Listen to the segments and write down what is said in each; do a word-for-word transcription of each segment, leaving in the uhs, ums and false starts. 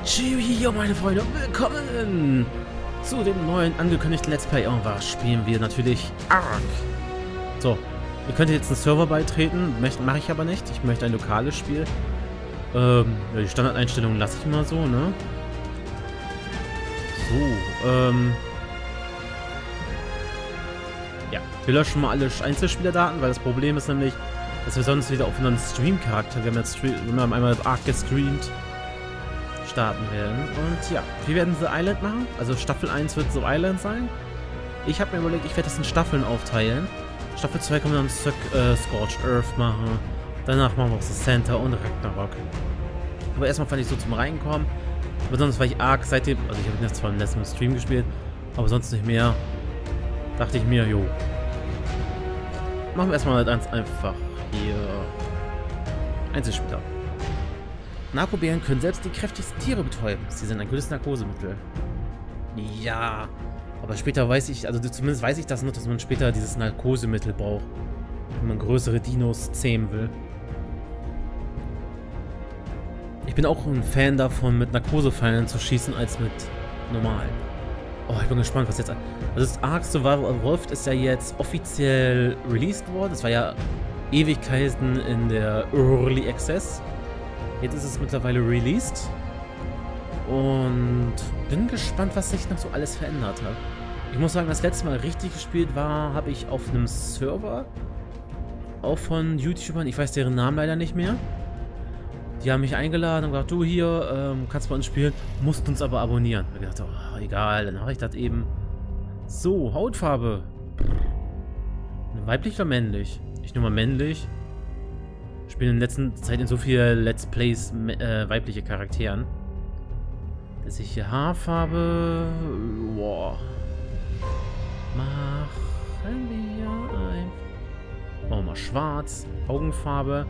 Cheerio, meine Freunde, und willkommen zu dem neuen angekündigten Let's Play. Und was spielen wir? Natürlich Ark. So, ihr könnt jetzt einen Server beitreten, mache ich aber nicht. Ich möchte ein lokales Spiel. Ähm, ja, die Standardeinstellungen lasse ich mal so, ne? So, ähm... ja, wir löschen mal alle Einzelspielerdaten, weil das Problem ist nämlich, dass wir sonst wieder auf unseren Stream-Charakter, wir haben jetzt Stream, wir haben einmal Ark gestreamt, starten werden. Und ja, wir werden The Island machen. Also Staffel eins wird The Island sein. Ich habe mir überlegt, ich werde das in Staffeln aufteilen. Staffel zwei können wir dann Sc äh, Scorched Earth machen. Danach machen wir auch The Center und Ragnarok. Aber erstmal fand ich so zum Reinkommen. Besonders weil ich Ark seitdem, also ich habe jetzt zwar im letzten Stream gespielt, aber sonst nicht mehr. Dachte ich mir, jo. Machen wir erstmal ganz einfach hier Einzelspieler. Narkobären können selbst die kräftigsten Tiere betäuben. Sie sind ein gutes Narkosemittel. Ja, aber später weiß ich, also zumindest weiß ich das noch, dass man später dieses Narkosemittel braucht, wenn man größere Dinos zähmen will. Ich bin auch ein Fan davon, mit Narkosepfeilen zu schießen, als mit normalen. Oh, ich bin gespannt, was jetzt... Also das Ark Survival Evolved ist ja jetzt offiziell released worden. Das war ja Ewigkeiten in der Early Access. Jetzt ist es mittlerweile released. Und bin gespannt, was sich noch so alles verändert hat. Ich muss sagen, das letzte Mal richtig gespielt war, habe ich auf einem Server. Auch von YouTubern, ich weiß deren Namen leider nicht mehr. Die haben mich eingeladen und gesagt, du hier, ähm, kannst bei uns spielen, musst uns aber abonnieren. Ich dachte, oh, egal, dann mache ich das eben. So, Hautfarbe. Weiblich oder männlich? Ich nehme mal männlich. Ich spiele in letzter Zeit in so vielen Let's Plays äh, weibliche Charakteren. Dass ich hier Haarfarbe. Boah. Machen wir ein. Machen wir mal schwarz. Augenfarbe.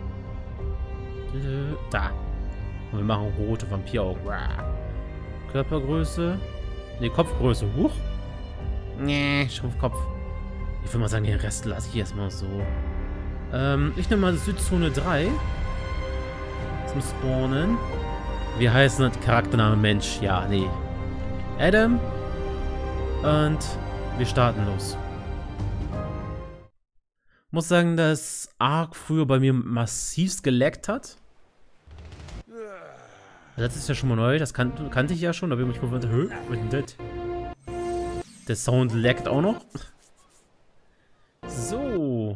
Da. Und wir machen rote Vampiraugen. Körpergröße. Ne, Kopfgröße. Huch. Nee, Schrumpfkopf. Ich würde mal sagen, den Rest lasse ich erstmal so. Ähm, ich nehme mal Südzone drei. Zum Spawnen. Wir heißen das Charaktername Mensch. Ja, nee. Adam. Und wir starten los. Muss sagen, dass Ark früher bei mir massivst gelaggt hat. Das ist ja schon mal neu, das kan kannte ich ja schon, da bin ich gewundert, hä, was ist denn das? Der Sound laggt auch noch. So.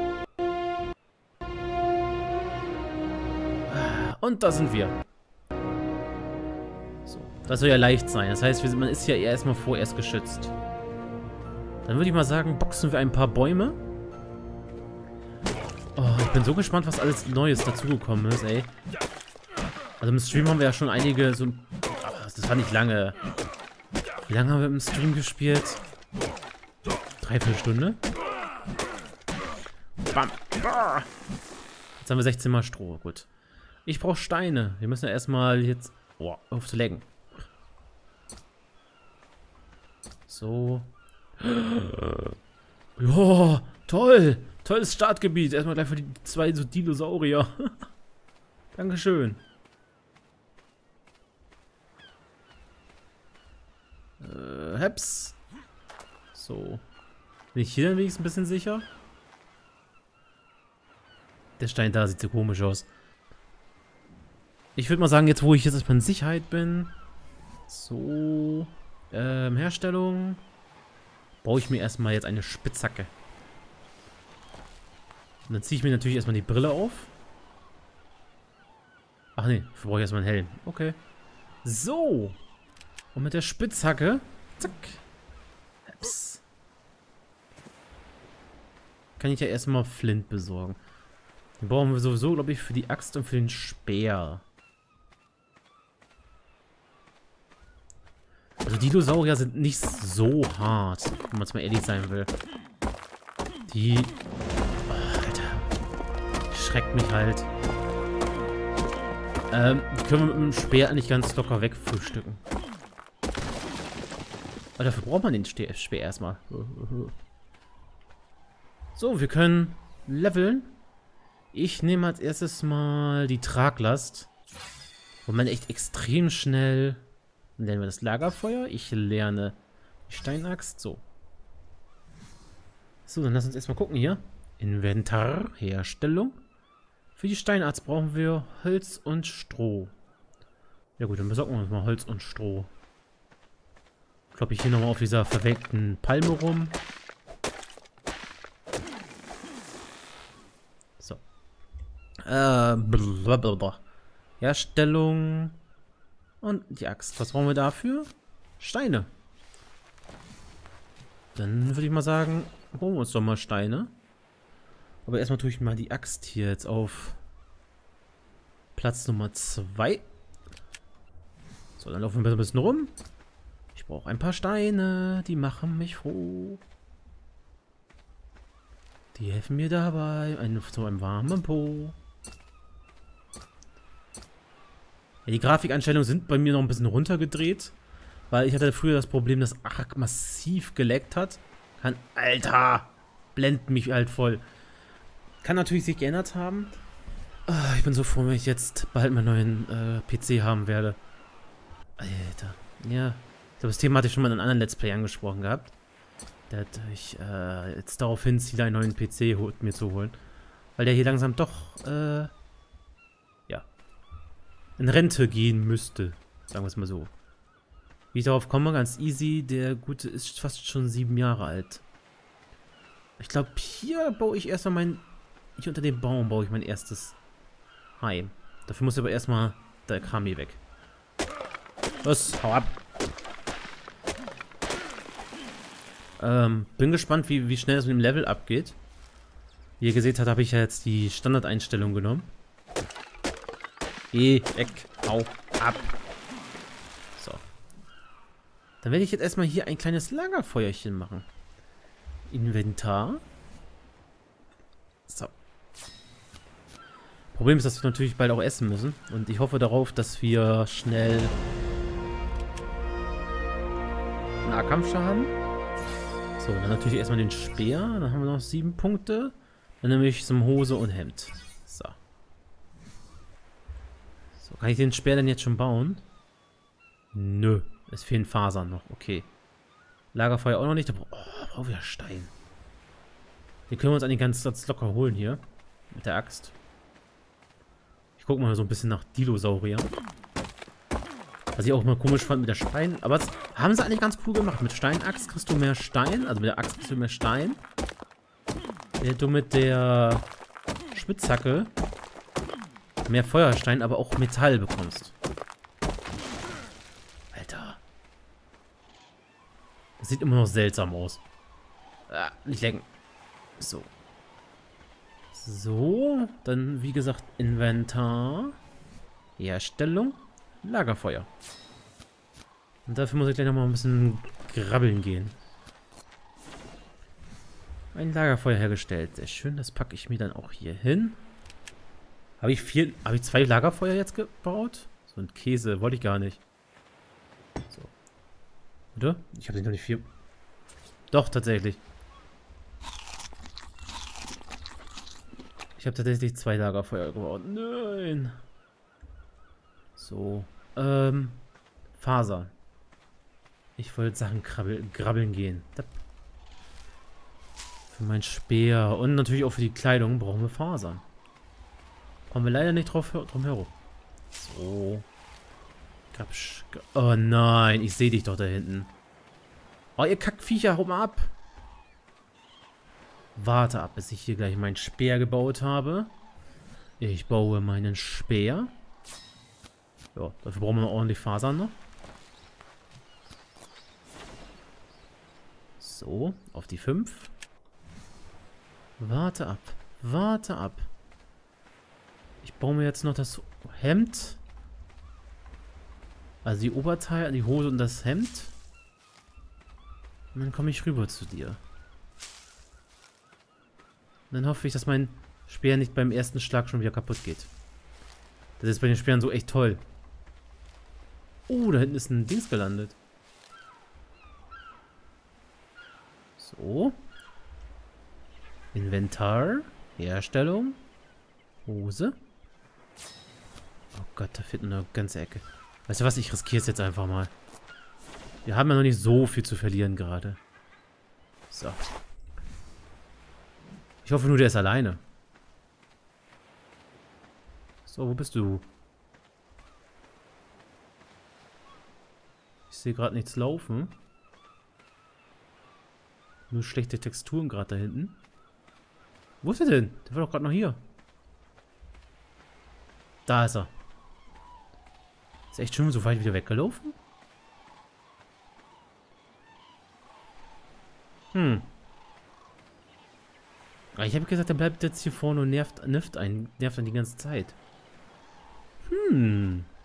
Und da sind wir. So. Das soll ja leicht sein, das heißt, man ist ja erstmal vorerst geschützt. Dann würde ich mal sagen, boxen wir ein paar Bäume. Oh, ich bin so gespannt, was alles Neues dazugekommen ist, ey. Also im Stream haben wir ja schon einige so... Das war nicht lange. Wie lange haben wir im Stream gespielt? Dreiviertel Stunde? Bam. Jetzt haben wir sechzehn Mal Stroh. Gut. Ich brauche Steine. Wir müssen ja erstmal jetzt... Oh, auf zu laggen. So. Ja, toll. Tolles Startgebiet. Erstmal gleich für die zwei so Dinosaurier. Dankeschön. Äh, Heps. So. Bin ich hier dann wenigstens ein bisschen sicher? Der Stein da sieht so komisch aus. Ich würde mal sagen, jetzt wo ich jetzt erstmal in Sicherheit bin. So. Ähm, Herstellung. Baue ich mir erstmal jetzt eine Spitzhacke. Und dann ziehe ich mir natürlich erstmal die Brille auf. Ach nee, dafür brauche ich erstmal einen Helm. Okay. So. Und mit der Spitzhacke. Zack. Heps. Kann ich ja erstmal Flint besorgen. Den brauchen wir sowieso, glaube ich, für die Axt und für den Speer. Also die Dinosaurier sind nicht so hart, wenn man es mal ehrlich sein will. Die... schreckt mich halt. Ähm, die können wir mit dem Speer eigentlich ganz locker wegfrühstücken. Aber dafür braucht man den Speer erstmal. So, wir können leveln. Ich nehme als erstes mal die Traglast. Und man echt extrem schnell. Dann lernen wir das Lagerfeuer. Ich lerne die Steinaxt. So. So, dann lass uns erstmal gucken hier. Inventar, Herstellung. Für die Steinaxt brauchen wir Holz und Stroh. Ja gut, dann besorgen wir uns mal Holz und Stroh. Kloppe ich hier nochmal auf dieser verwelkten Palme rum. So. Äh, blablabla. Herstellung. Und die Axt. Was brauchen wir dafür? Steine. Dann würde ich mal sagen, holen wir uns doch mal Steine. Aber erstmal tue ich mal die Axt hier jetzt auf Platz Nummer zwei. So, dann laufen wir ein bisschen rum. Ich brauche ein paar Steine, die machen mich froh. Die helfen mir dabei, ein, zu einem warmen Po. Ja, die Grafikeinstellungen sind bei mir noch ein bisschen runtergedreht, weil ich hatte früher das Problem, dass Ark massiv geleckt hat. Kann, Alter, blendet mich halt voll. Kann natürlich sich geändert haben. Oh, ich bin so froh, wenn ich jetzt bald meinen neuen äh, P C haben werde. Alter, ja. Ich glaube, das Thema hatte ich schon mal in einem anderen Let's Play angesprochen gehabt. Dass ich äh, jetzt darauf hinziehe, einen neuen P C mir zu holen. Weil der hier langsam doch, äh, ja, in Rente gehen müsste. Sagen wir es mal so. Wie ich darauf komme, ganz easy. Der Gute ist fast schon sieben Jahre alt. Ich glaube, hier baue ich erstmal mein... Hier unter dem Baum baue ich mein erstes Heim. Dafür muss aber erstmal der Kram hier weg. Los, hau ab. Ähm, bin gespannt, wie, wie schnell es mit dem Level abgeht. Wie ihr gesehen habt, habe ich ja jetzt die Standardeinstellung genommen. Geh weg, hau ab. So. Dann werde ich jetzt erstmal hier ein kleines Lagerfeuerchen machen. Inventar. So. Problem ist, dass wir natürlich bald auch essen müssen. Und ich hoffe darauf, dass wir schnell Nahkampf haben. So, dann natürlich erstmal den Speer. Dann haben wir noch sieben Punkte. Dann nehme ich zum Hose und Hemd. So. So, kann ich den Speer denn jetzt schon bauen? Nö. Es fehlen Fasern noch. Okay. Lagerfeuer auch noch nicht. Da bra oh, brauchen wir Stein. Den können wir uns eigentlich ganz, ganz locker holen hier. Mit der Axt. Ich gucke mal so ein bisschen nach Dinosaurier. Was ich auch mal komisch fand mit der Stein. Aber das haben sie eigentlich ganz cool gemacht. Mit Steinaxt kriegst du mehr Stein. Also mit der Axt kriegst du mehr Stein. Während du mit der Spitzhacke mehr Feuerstein, aber auch Metall bekommst. Alter. Das sieht immer noch seltsam aus. Ah, nicht lecken. So. So. Dann, wie gesagt, Inventar. Herstellung. Lagerfeuer. Und dafür muss ich gleich nochmal ein bisschen grabbeln gehen. Ein Lagerfeuer hergestellt. Sehr schön. Das packe ich mir dann auch hier hin. Habe ich vier. Habe ich zwei Lagerfeuer jetzt gebaut? So ein Käse. Wollte ich gar nicht. So. Oder? Ich habe noch nicht vier. Doch, tatsächlich. Ich habe tatsächlich zwei Lagerfeuer gebaut. Nein. So. Ähm. Faser. Ich wollte Sachen krabbel, grabbeln gehen. Das für mein Speer. Und natürlich auch für die Kleidung brauchen wir Fasern. Kommen wir leider nicht drauf, drum herum. So. Grabsch. Oh nein, ich sehe dich doch da hinten. Oh, ihr Kackviecher, haut mal ab. Warte ab, bis ich hier gleich meinen Speer gebaut habe. Ich baue meinen Speer. Ja, dafür brauchen wir ordentlich Fasern noch. So, auf die fünf. Warte ab. Warte ab. Ich baue mir jetzt noch das Hemd. Also die Oberteile, die Hose und das Hemd. Und dann komme ich rüber zu dir. Und dann hoffe ich, dass mein Speer nicht beim ersten Schlag schon wieder kaputt geht. Das ist bei den Speeren so echt toll. Oh, da hinten ist ein Dings gelandet. So. Inventar. Herstellung. Hose. Oh Gott, da fehlt nur eine ganze Ecke. Weißt du was, ich riskiere es jetzt einfach mal. Wir haben ja noch nicht so viel zu verlieren gerade. So. Ich hoffe nur, der ist alleine. So, wo bist du? Ich sehe gerade nichts laufen. Nur schlechte Texturen gerade da hinten. Wo ist er denn? Der war doch gerade noch hier. Da ist er. Ist echt schon so weit wieder weggelaufen? Hm. Aber ich habe gesagt, er bleibt jetzt hier vorne und nervt, nervt einen, nervt einen die ganze Zeit. Hm.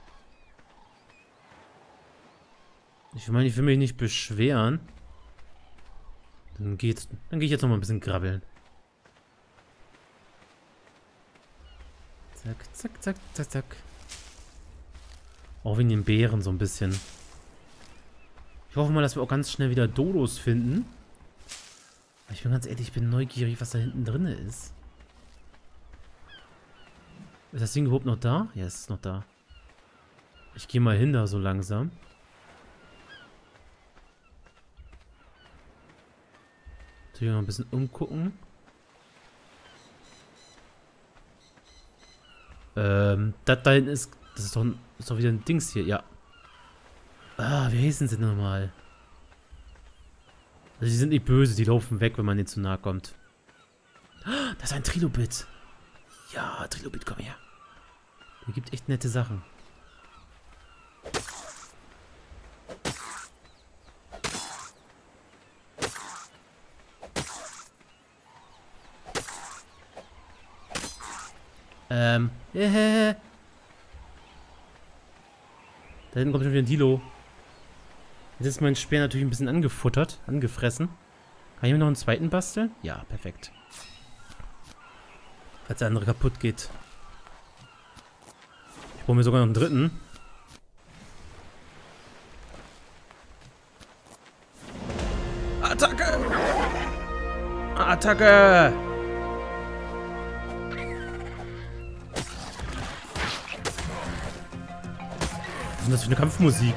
Ich meine, ich will mich nicht beschweren. Dann geht's. Dann gehe ich jetzt noch mal ein bisschen grabbeln. Zack, zack, zack, zack, zack. Auch wegen den Bären so ein bisschen. Ich hoffe mal, dass wir auch ganz schnell wieder Dodos finden. Ich bin ganz ehrlich, ich bin neugierig, was da hinten drin ist. Ist das Ding überhaupt noch da? Ja, es ist noch da. Ich gehe mal hin da so langsam. Natürlich noch ein bisschen umgucken. Ähm, das da hinten ist... Das ist doch, ein, ist doch wieder ein Dings hier, ja. Ah, wie heißen sie nochmal? Also die sind nicht böse, die laufen weg, wenn man denen zu nahe kommt. Das ist ein Trilobit. Ja, Trilobit, komm her. Der gibt echt nette Sachen. Ähm, äh, da hinten kommt schon wieder ein Dilo. Jetzt ist mein Speer natürlich ein bisschen angefuttert, angefressen. Kann ich mir noch einen zweiten basteln? Ja, perfekt. Falls der andere kaputt geht. Ich brauche mir sogar noch einen dritten. Attacke! Attacke! Was ist denn das für eine Kampfmusik?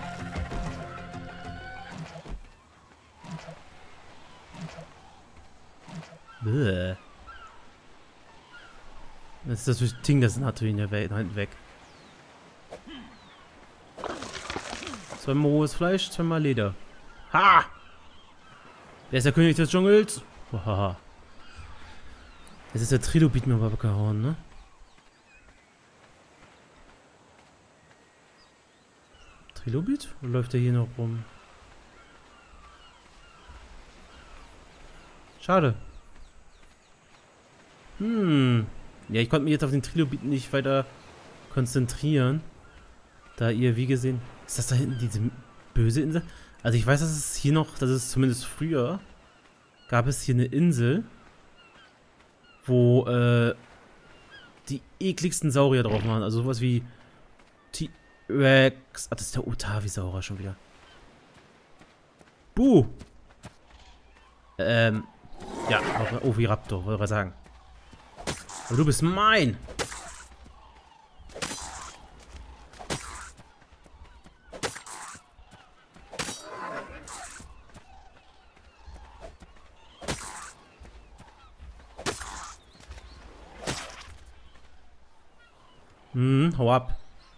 Bäh. Das ist das Ding, das ist natürlich in der Welt hinten weg. Zweimal rohes Fleisch, zweimal Leder. Ha! Wer ist der König des Dschungels? Haha. Jetzt ist der Trilobit mir aber gehauen, ne? Trilobit? Oder läuft der hier noch rum? Schade. Hm. Ja, ich konnte mich jetzt auf den Trilobit nicht weiter konzentrieren. Da ihr, wie gesehen... Ist das da hinten diese böse Insel? Also ich weiß, dass es hier noch... Das ist zumindest früher... Gab es hier eine Insel... Wo, äh... die ekligsten Saurier drauf waren. Also sowas wie... T-Rex... Ah, das ist der Otavi-Saurer schon wieder. Buh! Ähm... Ja, Oviraptor, wollte ich sagen. Aber du bist mein! Hm, hau ab.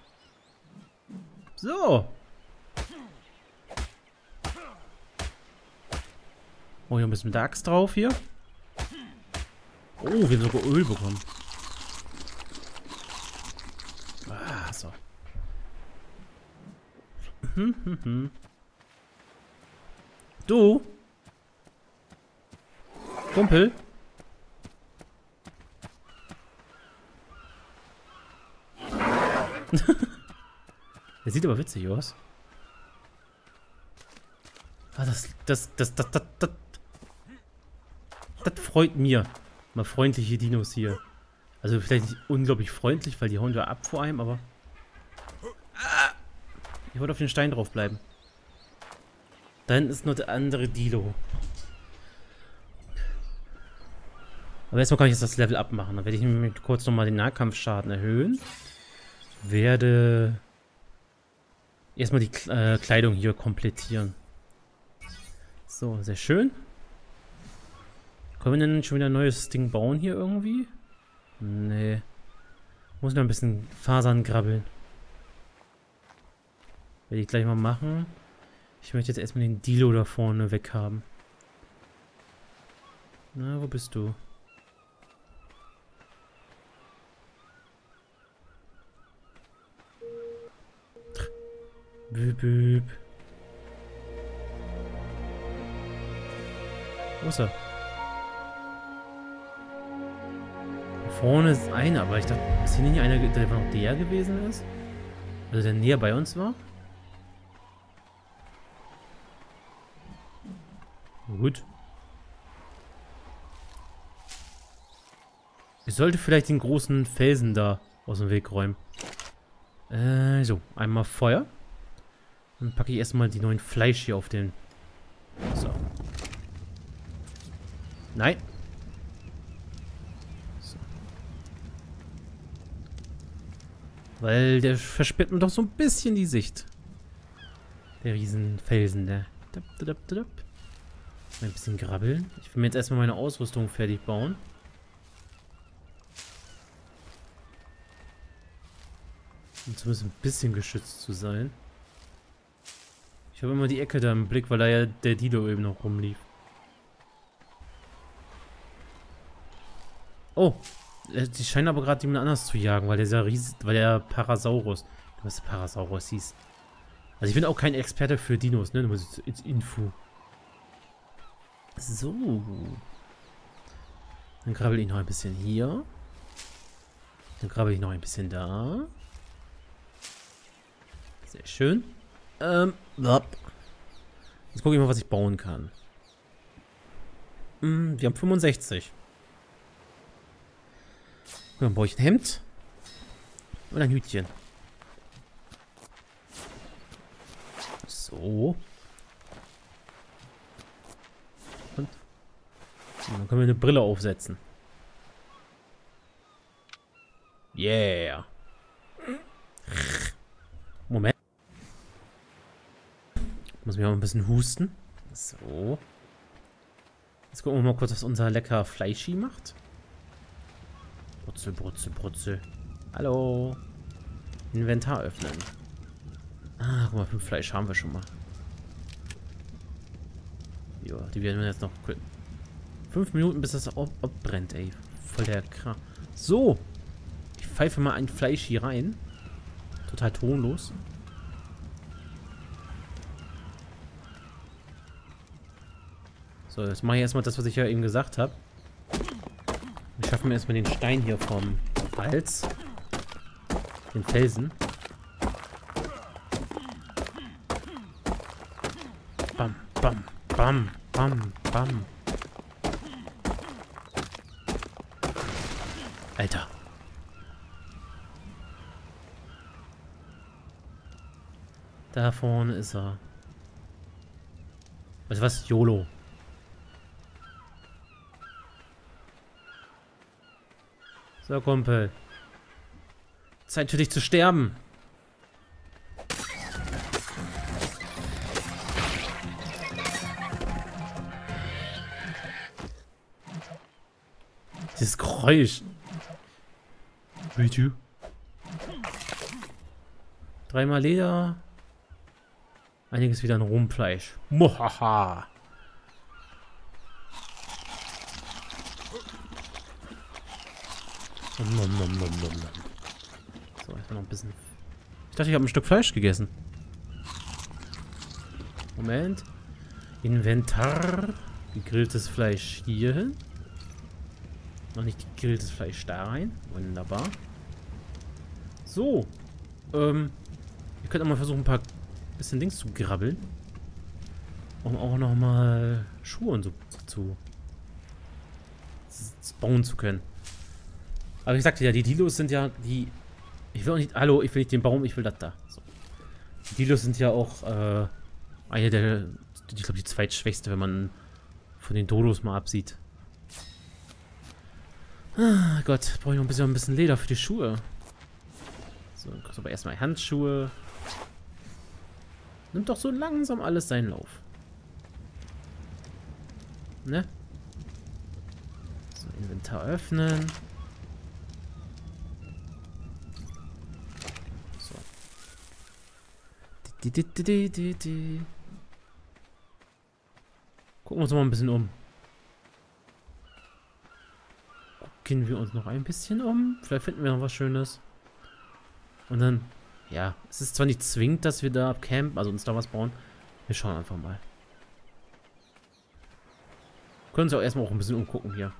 So. Oh, hier ein bisschen mit der Axt drauf hier. Oh, wir haben sogar Öl bekommen. Ah, so. Hm, hm, hm. Du? Kumpel? Der sieht aber witzig aus. Ah, das, das, das, das, das, das, das freut mir. Mal freundliche Dinos hier. Also vielleicht nicht unglaublich freundlich, weil die hauen ja ab vor einem, aber... Ich wollte auf den Stein drauf bleiben. Da hinten ist noch der andere Dilo. Aber erstmal kann ich jetzt das Level abmachen. Dann werde ich mir kurz nochmal den Nahkampfschaden erhöhen. werde erstmal die äh, Kleidung hier komplettieren. So, sehr schön. Können wir denn schon wieder ein neues Ding bauen hier irgendwie? Nee. Muss noch ein bisschen Fasern grabbeln. Werde ich gleich mal machen. Ich möchte jetzt erstmal den Dilo da vorne weg haben. Na, wo bist du? Büb, büb. Wo ist er? Da vorne ist einer, aber ich dachte, ist hier nicht einer, der noch der gewesen ist? Also der näher bei uns war? Gut. Ich sollte vielleicht den großen Felsen da aus dem Weg räumen. Äh, so. Einmal Feuer. Dann packe ich erstmal die neuen Fleisch hier auf den... So. Nein. So. Weil der versperrt mir doch so ein bisschen die Sicht. Der Riesenfelsen, der... Ein bisschen grabbeln. Ich will mir jetzt erstmal meine Ausrüstung fertig bauen. Um zumindest ein bisschen geschützt zu sein. Ich habe immer die Ecke da im Blick, weil da ja der Dilo eben noch rumlief. Oh, die scheinen aber gerade jemand anders zu jagen, weil der Ries weil der Parasaurus, was der Parasaurus hieß. Also ich bin auch kein Experte für Dinos, ne? Nur ins Info. So. Dann krabbel ich noch ein bisschen hier. Dann krabbel ich noch ein bisschen da. Sehr schön. Ähm, jetzt gucke ich mal, was ich bauen kann. Hm, wir haben fünfundsechzig. Dann baue ich ein Hemd. Und ein Hütchen. So. Und dann können wir eine Brille aufsetzen. Yeah. Moment. Muss mich auch ein bisschen husten. So. Jetzt gucken wir mal kurz, was unser lecker Fleischi macht. Brutzel, brutzel, brutzel. Hallo. Inventar öffnen. Ah, guck mal, fünf Fleisch haben wir schon mal. Ja, die werden wir jetzt noch... Fünf Minuten, bis das abbrennt, ey. Voll der Kram. So. Ich pfeife mal ein Fleisch hier rein. Total tonlos. So, jetzt mache ich erstmal das, was ich ja eben gesagt habe. Ich schaffe mir erstmal den Stein hier vom Hals. Den Felsen. Bam, bam, bam, bam, bam. Alter. Da vorne ist er. Weißt du was? YOLO. So, Kumpel. Zeit für dich zu sterben. Dieses Geräusch. Bitte. Dreimal Leder. Einiges wieder an Rumpfleisch. Mohaha. Nom, nom, nom, nom, nom. So, ich noch ein bisschen. Ich dachte, ich habe ein Stück Fleisch gegessen. Moment. Inventar. Gegrilltes Fleisch hier hin. Noch nicht gegrilltes Fleisch da rein. Wunderbar. So. Ähm. Ihr könnt auch mal versuchen, ein paar bisschen Dings zu grabbeln. Um auch noch mal Schuhe und so zu bauen zu können. Aber ich sagte ja, die Dilos sind ja die... Ich will auch nicht... Hallo, ich will nicht den Baum, ich will das da. So. Die Dilos sind ja auch äh, eine der... Ich glaube, die zweitschwächste, wenn man von den Dodos mal absieht. Ah Gott, brauche ich noch ein bisschen, ein bisschen Leder für die Schuhe. So, dann kriegst du aber erstmal Handschuhe. Nimmt doch so langsam alles seinen Lauf. Ne? So, Inventar öffnen. So. Die, die, die, die, die, die. Gucken wir uns mal ein bisschen um. Gucken wir uns noch ein bisschen um. Vielleicht finden wir noch was Schönes. Und dann, ja, es ist zwar nicht zwingend, dass wir da campen, also uns da was bauen. Wir schauen einfach mal. Können uns auch erstmal auch ein bisschen umgucken hier.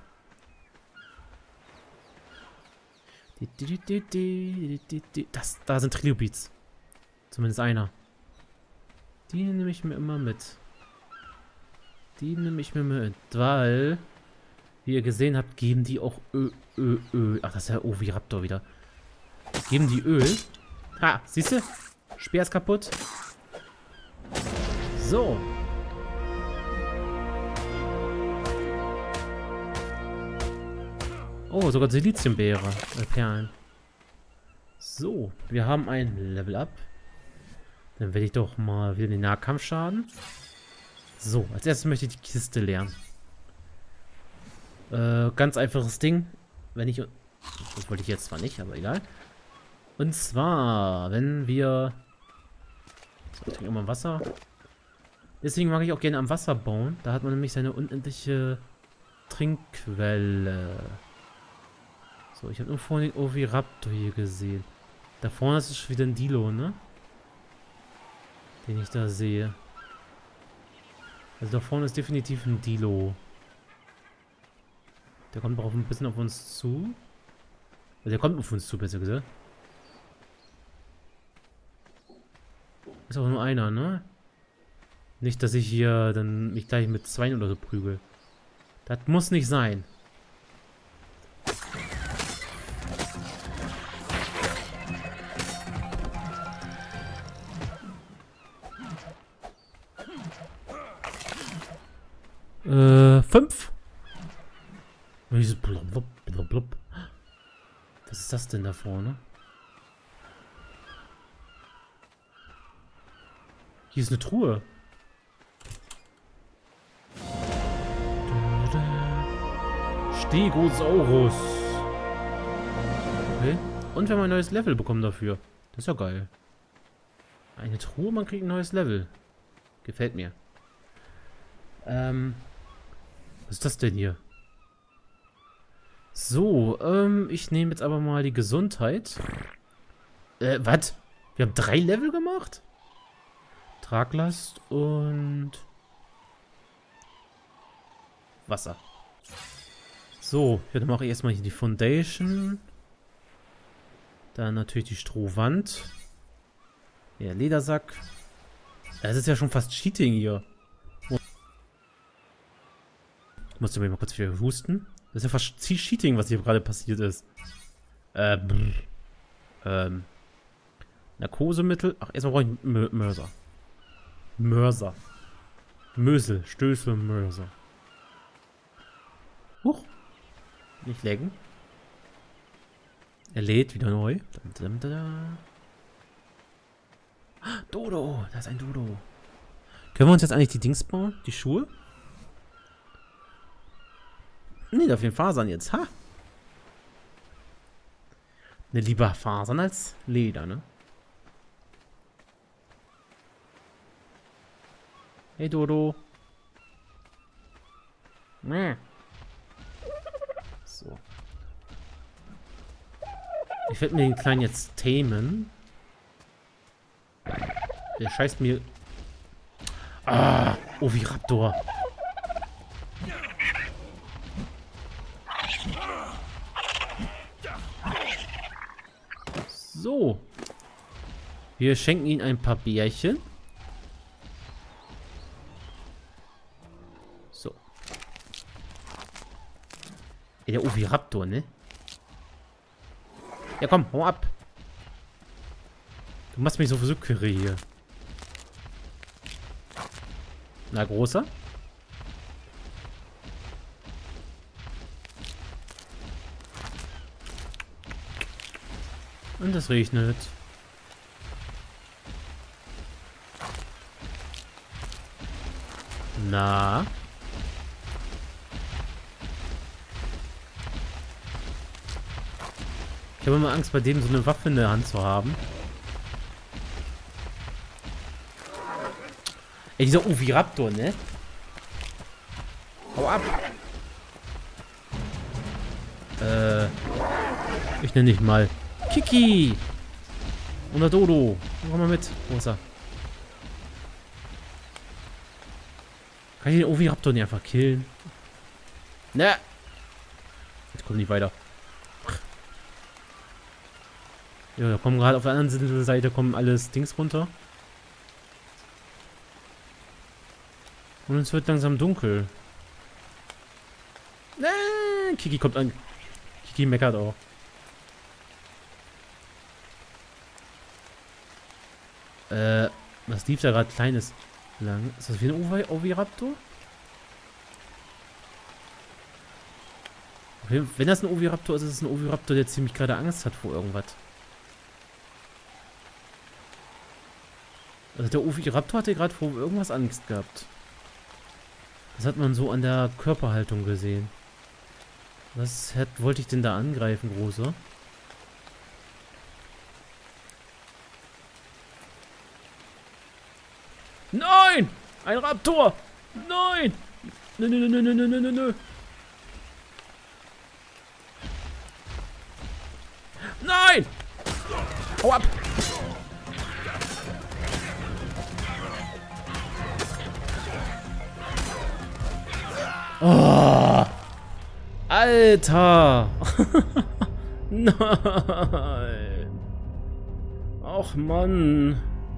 Das, da sind Trilobites. Zumindest einer. Die nehme ich mir immer mit. Die nehme ich mir mit, weil, wie ihr gesehen habt, geben die auch Öl, Öl, Öl. Ach, das ist der Oviraptor wieder. Geben die Öl. Ha, siehst du? Speer ist kaputt. So. Oh, sogar Siliziumbeere. Äh, Perlen. So, wir haben ein Level Up. Dann werde ich doch mal wieder den Nahkampfschaden. So, als erstes möchte ich die Kiste leeren. Äh, ganz einfaches Ding. Wenn ich... Das wollte ich jetzt zwar nicht, aber egal. Und zwar, wenn wir... So, ich trinke immer Wasser. Deswegen mag ich auch gerne am Wasser bauen. Da hat man nämlich seine unendliche Trinkquelle. So, ich habe nur vorhin den Oviraptor hier gesehen. Da vorne ist es schon wieder ein Dilo, ne? Den ich da sehe. Also da vorne ist definitiv ein Dilo. Der kommt auch ein bisschen auf uns zu. Also der kommt auf uns zu, besser gesagt. Ist auch nur einer, ne? Nicht, dass ich hier dann mich gleich mit zwei oder so prügel. Das muss nicht sein. Äh, fünf. Blub, blub, blub. Was ist das denn da vorne? Hier ist eine Truhe. Stegosaurus. Okay. Und wir haben ein neues Level bekommen dafür. Das ist ja geil. Eine Truhe, man kriegt ein neues Level. Gefällt mir. Ähm... Was ist das denn hier? So, ähm, ich nehme jetzt aber mal die Gesundheit. Äh, was? Wir haben drei Level gemacht? Traglast und... Wasser. So, dann mache ich erstmal hier die Foundation. Dann natürlich die Strohwand. Der Ledersack. Das ist ja schon fast Cheating hier. Ich musste mir mal kurz wieder husten. Das ist ja fast Cheating, was hier gerade passiert ist. Äh, brr. Ähm. Narkosemittel. Ach, erstmal brauche ich Mö Mörser. Mörser. Mösel. Stöße, Mörser. Huch. Nicht lecken. Er lädt wieder neu. Dodo. Da ist ein Dodo. Können wir uns jetzt eigentlich die Dings bauen? Die Schuhe? Nee, auf jeden Fasern jetzt. Ha! Ne, lieber Fasern als Leder, ne? Hey, Dodo. Nee. So. Ich werde mir den Kleinen jetzt tamen. Der scheißt mir... Ah! Oviraptor. So. Wir schenken ihm ein paar Bärchen. So. Ja, der Oviraptor, ne? Ja, komm, hau ab. Du machst mich so versuchkere hier. Na, großer? Und es regnet. Na? Ich habe immer Angst, bei dem so eine Waffe in der Hand zu haben. Ey, dieser Oviraptor, ne? Hau ab! Äh. Ich nenne dich mal Kiki! Oder Dodo. Komm mal mit. Wo ist er? Kann ich den Oviraptor nicht einfach killen? Ne! Jetzt kommt nicht weiter. Ja, da kommen gerade auf der anderen Seite kommen alles Dings runter. Und es wird langsam dunkel. Ne! Kiki kommt an. Kiki meckert auch. Äh, was lief da gerade Kleines lang? Ist das wie ein Ovi Oviraptor? Wenn das ein Oviraptor ist, ist es ein Oviraptor, der ziemlich gerade Angst hat vor irgendwas. Also der Oviraptor hatte gerade vor irgendwas Angst gehabt. Das hat man so an der Körperhaltung gesehen. Was hat, wollte ich denn da angreifen, Großer? Nein! Ein Raptor! Nein! Nö, nö, nö, nö, nö, nö, nö, nö. Nein! Hau ab! Oh! Alter! Nein! Ach Mann!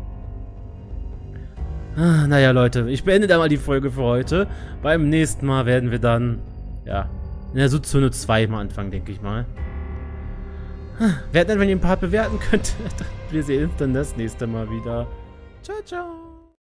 Ah, naja, Leute, ich beende da mal die Folge für heute. Beim nächsten Mal werden wir dann, ja, in der Sudzone zwei mal anfangen, denke ich mal. Wäre nett, wenn ihr ein paar bewerten könnt. Wir sehen uns dann das nächste Mal wieder. Ciao, ciao!